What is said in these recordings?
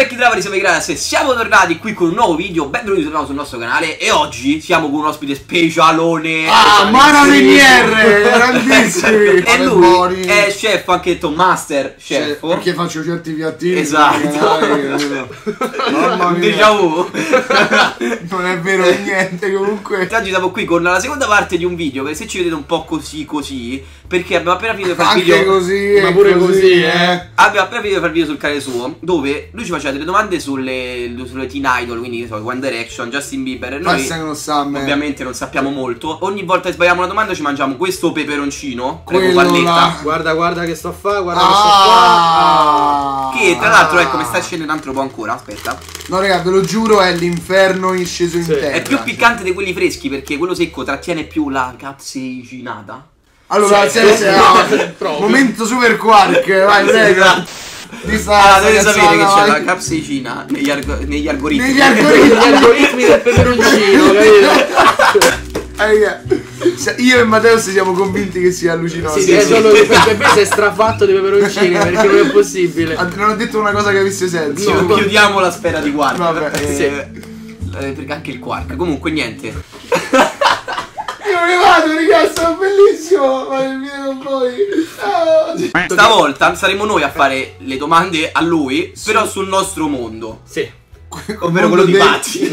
vecchi travari, siamo Grazie, siamo tornati qui con un nuovo video, benvenuti sul nostro canale. E oggi siamo con un ospite specialone. Maravigniere, grandissimi. E lui è chef, anche detto master chef. Perché faccio certi piattini. Esatto. Mamma mia. Déjà vu. Non è vero niente comunque. Oggi siamo qui con la seconda parte di un video, perché se ci vedete un po' così, perché abbiamo appena finito di fare il video. Anche così, ma pure così, abbiamo appena finito di fare il video sul canale suo, dove lui ci faceva delle domande sulle Teen Idol, quindi One Direction, Justin Bieber. E noi ovviamente non sappiamo molto. Ogni volta che sbagliamo una domanda ci mangiamo questo peperoncino con palletta. Guarda che sto a fare, guarda che sto a fare. Che tra l'altro ecco mi sta scendendo un altro po' ancora, aspetta. No raga, ve lo giuro, è l'inferno in sceso in terra. È più piccante di quelli freschi, perché quello secco trattiene più la capseicinata. Allora, momento super quark, vai, prego. Dovete sapere che c'è la capsaicina negli algoritmi. Negli algoritmi del peperoncino, capito? Io e Matteo siamo convinti che sia allucinante. Sì, solo che per me si è strafatto di peperoncini, perché non è possibile. Non ho detto una cosa che avesse senso. No, chiudiamo la sfera di quark. Vabbè, perché anche il quark. Comunque niente. Io me ne vado, ragazzi, è bellissimo. Fare il video con voi. Stavolta saremo noi a fare le domande a lui, però sul nostro mondo. Sì. Ovvero quello di pazzi.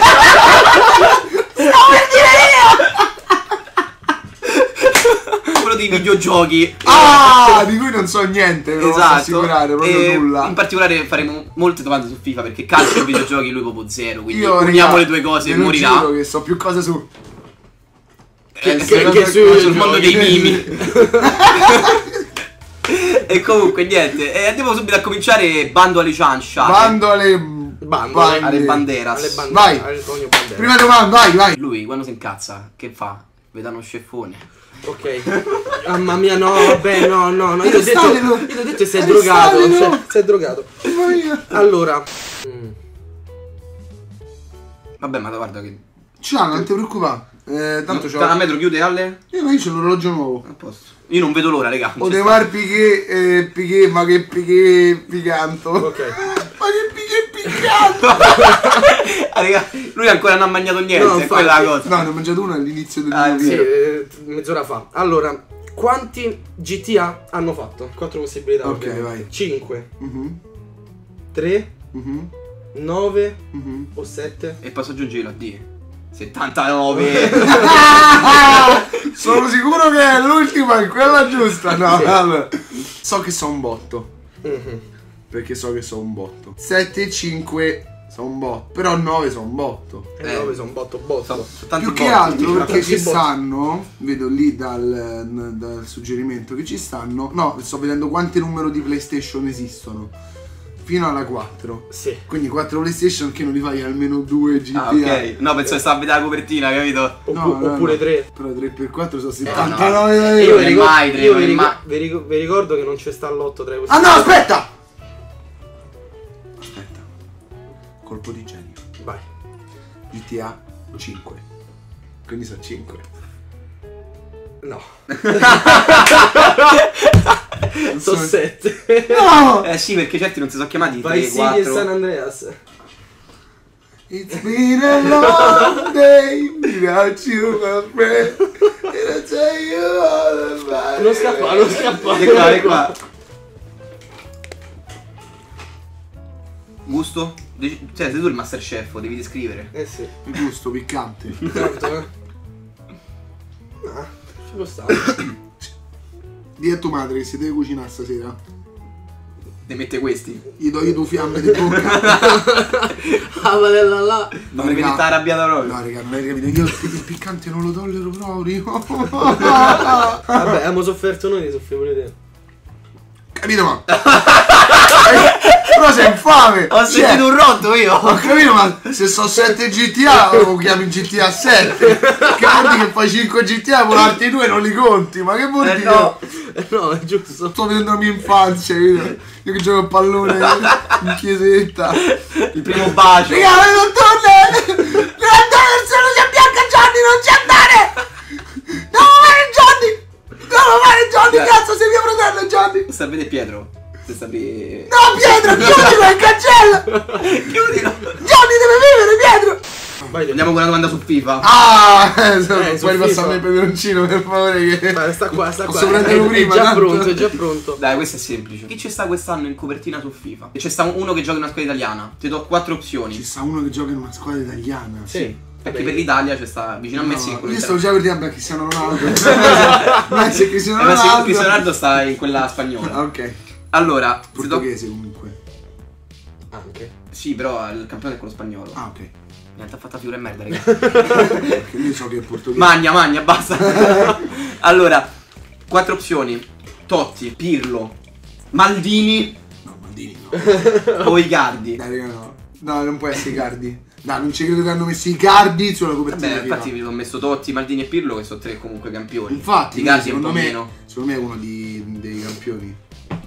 Quello dei videogiochi. Di cui non so niente, ve lo posso assicurare, proprio nulla. In particolare faremo molte domande su FIFA, perché calcio e videogiochi lui proprio zero. Quindi uniamo le due cose e morirà. Io che so più cose su sul mondo dei mimi. E comunque niente, andiamo subito a cominciare. Bando alle ciancia. Bando alle banderas. Vai. Prima domanda, vai. Lui quando si incazza che fa? Veda uno sceffone. Ok. Mamma mia, no, vabbè, no. Io ho detto che sei drogato. Sei drogato. Allora. Vabbè, ma guarda che. Ciao, non ti preoccupare. Tanto c'ho. A metro chiude alle? Ma io c'ho l'orologio nuovo. A posto. Io non vedo l'ora, raga. Odemar Piqué, ma che Piqué picanto. Ok. Ma che Piqué picanto. Raga, lui ancora non ha mangiato niente, è quella la cosa. No, ne ho mangiato uno all'inizio del video. Sì, mezz'ora fa. Allora, quanti GTA hanno fatto? 4 possibilità. Ok, vai. 5 3 9 o 7. E posso aggiungere la D? 79. Sono sicuro che è l'ultima, è quella giusta. No, sì. Allora. So che so un botto. Perché so che so un botto. 7 e 5 sono un botto. Però 9 sono un botto. 9 sono un botto. Più che altro perché ci stanno. Vedo lì dal suggerimento che ci stanno. No, sto vedendo quanti numeri di PlayStation esistono. Fino alla 4. Sì. Quindi 4 PlayStation, che non li fai almeno 2 GTA. Ok. No, penso che stava a vedere la copertina, capito? Oppure 3. Però 3x4 sono 79. Io vi ricordo che non c'è sta l'8 tra i Ah no, aspetta! Colpo di genio. Vai. GTA 5. Quindi sono 5. No. Sono 7. No! Sì, perché certi non si sono chiamati 3, Vice City 4. e San Andreas. It's been a long day without you, my friend. And I tell you all about it. Non scappa. È qua. Gusto? Cioè, sei tu il master chef, devi descrivere. Sì. Il gusto piccante. Esatto, ci può stare. Dì a tua madre che si deve cucinare stasera. Ne mette questi? Gli do io due fiamme di bocca. Ah, padella là. Non mi vedete arrabbiata proprio? No, raga, non hai capito. Io il piccante non lo tollero proprio. Vabbè, abbiamo sofferto noi, soffri pure te. Capito, ma? Però sei infame. Ho sentito un rotto io. Ho capito, ma se so 7 GTA lo chiami GTA 7. Che vuol dire che fai 5 GTA, con altri 2 non li conti. Ma che vuol dire? No, no, è giusto. Sto vedendo la mia infanzia, io che gioco a pallone in chiesetta. Il primo bacio. Raga, le notturne! Le notturne sono si abbianca Gianni, non ci andare! Non lo fare Gianni! Non lo fare Gianni, cazzo, sei mio fratello Gianni! Sta a vedere Pietro. Se sapete. No, Pietro, chiudilo il cancello! Chiudilo. Johnny deve vivere, Pietro. Vai, andiamo con una domanda su FIFA. Puoi passarmi il peperoncino per favore che... sta qua, sta qua. Prima, è già pronto, è già pronto. Dai, questo è semplice. Chi ci sta quest'anno in copertina su FIFA? E c'è sta uno che gioca in una squadra italiana. Ti do 4 opzioni. Ci sta uno che gioca in una squadra italiana? Sì. Perché per l'Italia c'è sta vicino a Messi. Io stavo già per dire Cristiano Ronaldo. Messi Cristiano Ronaldo. Cristiano Ronaldo sta in quella spagnola. Ok. Allora, portoghese comunque. Anche. Sì, però il campione è quello spagnolo. Ah, ok. Niente, ha fatto figura e merda, raga. Perché io so che è portoghese. Magna, basta. Allora, 4 opzioni. Totti, Pirlo, Maldini. No, Maldini no. O Icardi. Dai, raga, no. No, non può essere Icardi. No, non ci credo che hanno messo Icardi sulla copertina. Infatti vi ho messo Totti, Maldini e Pirlo, che sono 3 comunque campioni. Infatti, Icardi secondo un po' me, meno. Secondo me è uno dei campioni.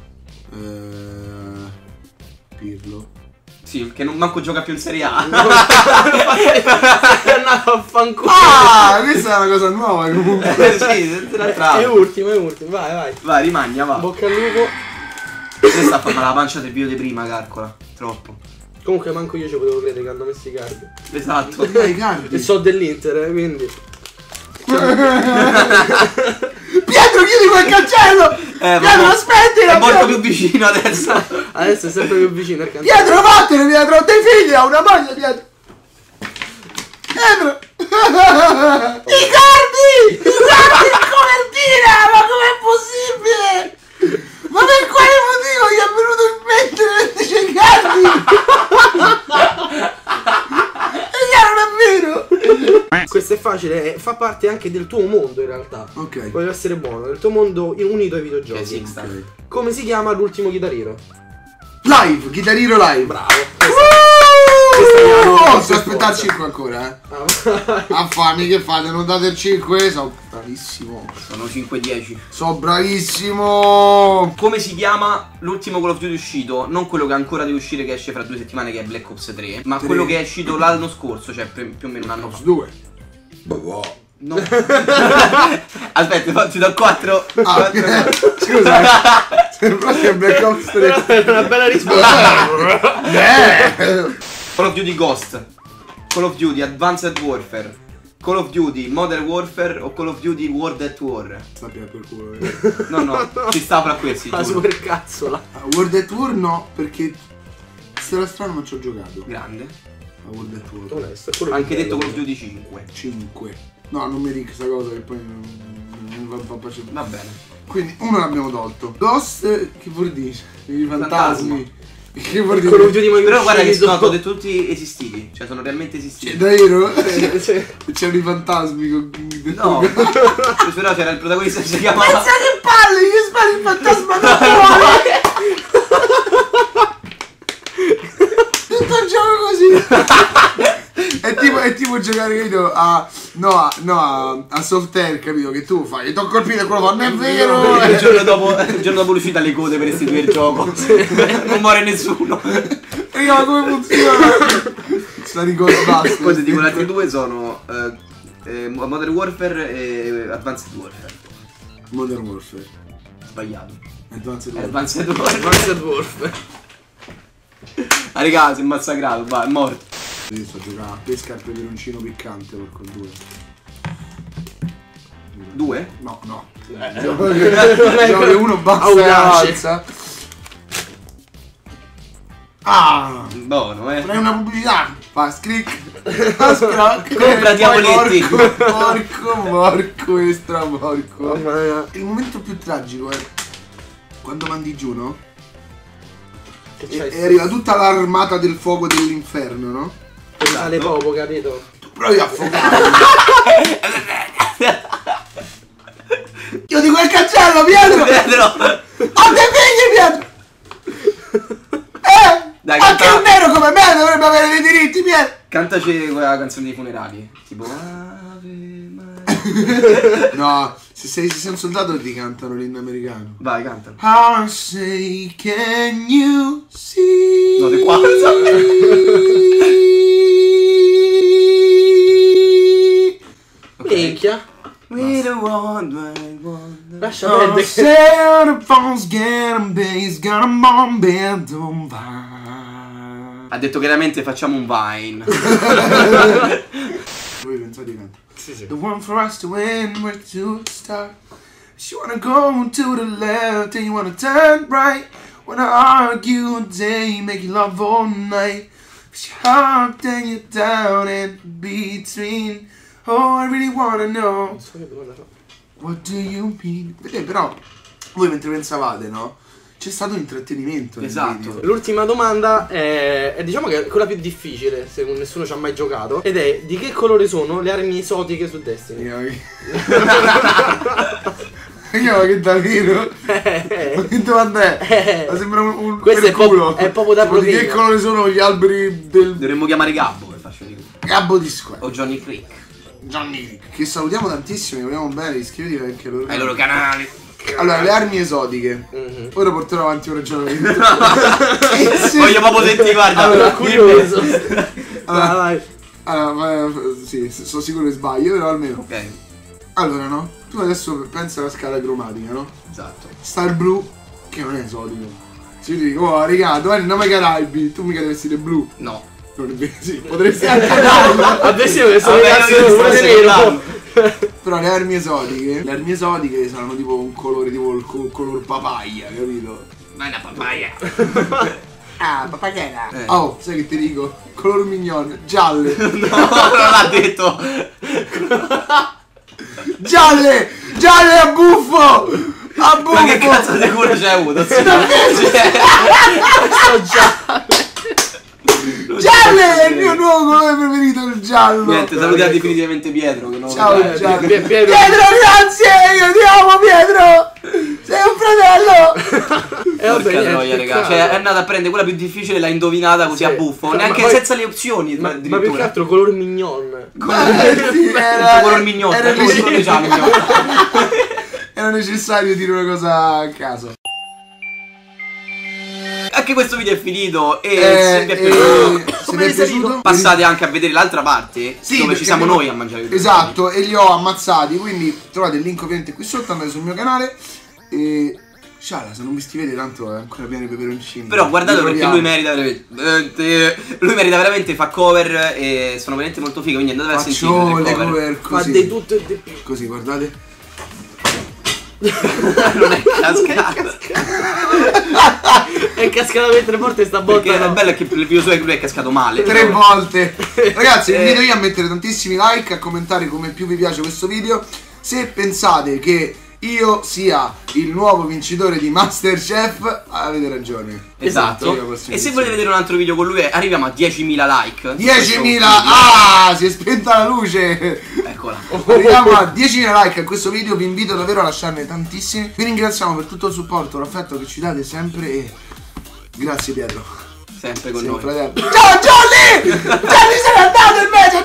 Pirlo. Sì, che non manco gioca più in Serie A. È andato a fanculo. Questa è una cosa nuova comunque. Sì, l'altra. È ultimo. Vai. Vai, rimagna, va. Bocca al lupo. Questa sta facendo la pancia del video di prima, calcola. Troppo. Comunque manco io ci potevo credere che hanno messo Icardi. Esatto. E so dell'Inter, quindi. Pietro, chiudi quel cancello! Pietro, aspetti! È molto più vicino adesso. Adesso è sempre più vicino al cancello. Pietro, vattene, Pietro! Ho dei figli, ho una moglie, Pietro! Pietro! Icardi! Icardi in copertina! Ma com'è possibile? Ma per quale motivo gli è venuto in mente dice Icardi? E non è vero! Questo è facile, fa parte anche del tuo mondo in realtà. Ok. Voglio essere buono, del tuo mondo unito ai videogiochi. Sì, Okay. Come si chiama l'ultimo chitarrino? Live, chitarrino live. Bravo. Posso aspettare 5 ancora, Affami, che fate? Non date il 5? Sono bravissimo. Sono 5-10. Sono bravissimo. Come si chiama l'ultimo Call of Duty uscito? Non quello che ancora deve uscire, che esce fra 2 settimane, che è Black Ops 3, ma quello che è uscito l'anno scorso, cioè più o meno un anno fa. 2. No. Aspetta, ti do 4. Scusa, sembra che Black Ops 3 è una bella risposta. Call of Duty Ghost, Call of Duty Advanced Warfare, Call of Duty Modern Warfare o Call of Duty World at War. Sappia per culo. No, ci sta fra questi. La super cazzola. World at War no, perché sarà strano non ci ho giocato. Grande. A World at War. Onesto, Anche detto Call of Duty 5. 5. No, non mi dica questa cosa che poi non va piacere. Va bene. Quindi uno l'abbiamo tolto. Ghost, che vuol dire? I fantasmi. Che vuol dire? Call of Duty Però guarda che sono tutti esistiti. Cioè sono realmente esistiti. Davvero? C'erano i fantasmi con... No. Però c'era il protagonista che si chiamava... Pensa che palle, gli spari il fantasma da fuori. Tutto il gioco così. È tipo giocare, capito, a Soft Air, capito, che tu fai, ti ho colpito e quello fa, non è vero. Il giorno dopo l'uscita le code per restituire il gioco. Non muore nessuno. Raga, ma come funziona? Sta di Ghostbusters. Poi ti dico, le altre due sono Modern Warfare e Advanced Warfare. Modern Warfare. Sbagliato. Advanced Warfare. Advanced Warfare. Ah, raga, si è massacrato, va, è morto. Io sto giocando a pesca al peperoncino piccante per quel 2? No. Gioco uno basta. Buono, Fai una pubblicità. Fa scrick. Compra diavoletti. Porco e straporco. Il momento più tragico è quando mandi giù, no? E arriva tutta l'armata del fuoco dell'inferno, no? Sale poco, capito? Tu provi a focare. Io dico il cancello, Pietro! Ho dei figli, Pietro! Dai, anche un nero come me dovrebbe avere dei diritti, Pietro! Cantaci quella canzone dei funerali. Tipo Ave Maria. No, se sei un soldato ti cantano l'inno americano. Vai, canta. I say, can you see? No, di qua. Minchia. We the one. Lascia perdere. Say the phone's getting bass, got a bomb bed on fire. Ha detto chiaramente facciamo un Vine. Voi pensate che Sì. The one for us to win, where to start. You wanna go to the left and you wanna turn right. Wanna argue all day, making love all night. Your heart then you down in between. Oh, I really wanna know. What do you mean? Vedete, però voi mentre pensavate, no? C'è stato un intrattenimento. Esatto. L'ultima domanda è diciamo che è quella più difficile, se nessuno ci ha mai giocato. Ed è: di che colore sono le armi esotiche su Destiny? Io che da nero? Che domanda è? Sembra un questo perculo. è proprio da Di che colore sono gli alberi del Dovremmo chiamare Gabbo per farci vedere. Gabbo di Square. O Johnny Creek. Johnny, che salutiamo tantissimo, che vogliamo bene, iscrivetevi anche loro. Ai loro canali. Allora, le armi esotiche. Ora porterò avanti un ragionamento. Voglio proprio sentire, guarda. Allora, curioso. Allora, sì, sono sicuro che sbaglio, però almeno. Ok. Allora, no? Tu adesso pensa alla scala cromatica, no? Esatto. Sta il blu, che non è esotico. Se io ti dico, oh, raga, domani non mi Caraibi, tu mica devi vestire blu. No. Non è vero, sì, potresti anche darlo. Adesso questo ragazzi non è nero. Però le armi esotiche saranno tipo un colore tipo il color papaya, capito? Ma è una papaya. Ah, papagena. Oh, sai che ti dico? Color mignon, gialle. No, non l'ha detto. Gialle! Gialle a buffo! A buffo! Ma che cazzo di culo c'hai avuto? Sto già. Gialle è il mio nuovo colore preferito, il giallo. Niente, salutiamo definitivamente Pietro. Che non Ciao Giallo. Pietro, grazie, io ti amo Pietro. Sei un fratello. Porca troia, raga. Cioè è andata a prendere quella più difficile e l'ha indovinata così a buffo. Neanche poi, senza le opzioni. Ma più che altro color mignon. Sì, color mignon. Era necessario dire una cosa a caso. Anche questo video è finito e se vi è piaciuto, passate anche a vedere l'altra parte, sì, dove ci siamo noi a mangiare. Esatto, e li ho ammazzati, quindi trovate il link ovviamente qui sotto, andate sul mio canale e sciala, se non vi scrivete tanto è ancora pieno di peperoncini. Però guardate perché lui merita veramente, fa cover e sono veramente molto figo, quindi andate a sentire le cover così. Fa di tutto e di più. Così, guardate. Non è cascato. È cascato mentre morte sta botta. Perché è bello che il video suo lui è cascato male 3 volte. Ragazzi, vi invito io a mettere tantissimi like, a commentare come più vi piace questo video. Se pensate che io sia il nuovo vincitore di Masterchef, avete ragione. Esatto. E se volete vedere un altro video con lui, arriviamo a 10.000 like. 10.000! Ah, si è spenta la luce. Eccola. Arriviamo a 10.000 like a questo video. Vi invito davvero a lasciarne tantissimi. Vi ringraziamo per tutto il supporto, l'affetto che ci date sempre. E grazie Pietro. Sempre con noi. Ciao Johnny! Johnny se n'è andato invece!